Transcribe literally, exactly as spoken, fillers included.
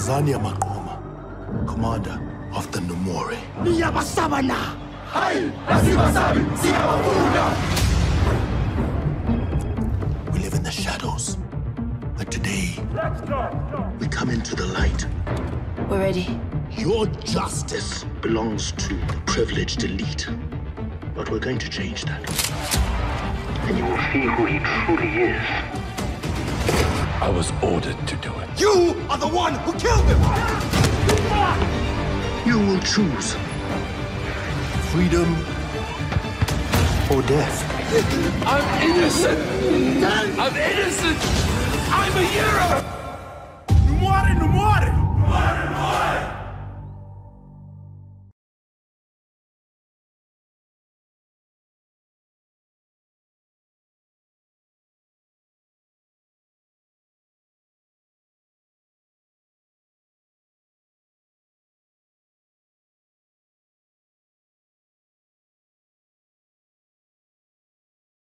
Zania Makoma, commander of the Numore. We live in the shadows, but today we come into the light. We're ready. Your justice belongs to the privileged elite, but we're going to change that. And you will see who he truly is. I was ordered to do it. You are the one who killed him! You will choose freedom or death. I'm innocent! I'm innocent! I'm a hero! No more, no more! No more, no more!